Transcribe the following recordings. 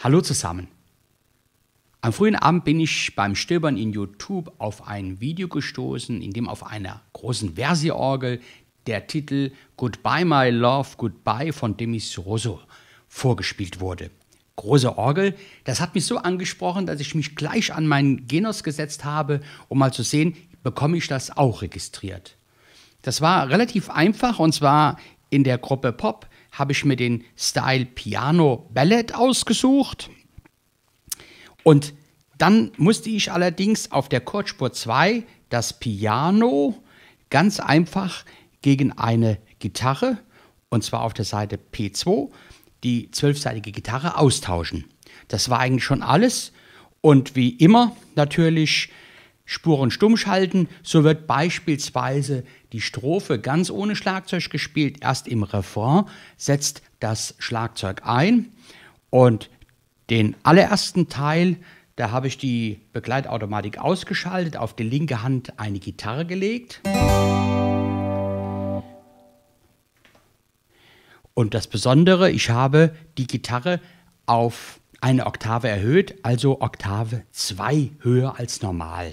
Hallo zusammen. Am frühen Abend bin ich beim Stöbern in YouTube auf ein Video gestoßen, in dem auf einer großen Versi-Orgel der Titel Goodbye My Love, Goodbye von Demis Rousseau vorgespielt wurde. Große Orgel, das hat mich so angesprochen, dass ich mich gleich an meinen Genos gesetzt habe, um mal zu sehen, bekomme ich das auch registriert. Das war relativ einfach, und zwar in der Gruppe Pop habe ich mir den Style Piano Ballad ausgesucht. Und dann musste ich allerdings auf der Chordspur 2 das Piano ganz einfach gegen eine Gitarre, und zwar auf der Seite P2, die 12-seitige Gitarre austauschen. Das war eigentlich schon alles. Und wie immer natürlich Spuren stumm schalten. So wird beispielsweise die Strophe ganz ohne Schlagzeug gespielt. Erst im Refrain setzt das Schlagzeug ein. Und den allerersten Teil, da habe ich die Begleitautomatik ausgeschaltet, auf die linke Hand eine Gitarre gelegt. Und das Besondere, ich habe die Gitarre auf eine Oktave erhöht, also Oktave 2 höher als normal.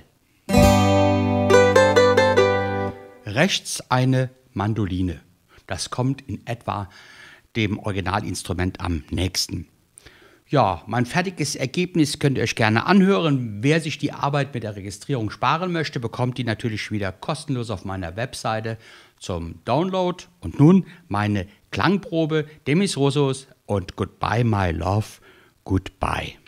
Rechts eine Mandoline. Das kommt in etwa dem Originalinstrument am nächsten. Ja, mein fertiges Ergebnis könnt ihr euch gerne anhören. Wer sich die Arbeit mit der Registrierung sparen möchte, bekommt die natürlich wieder kostenlos auf meiner Webseite zum Download. Und nun meine Klangprobe Demis Rousseaus und Goodbye My Love, Goodbye.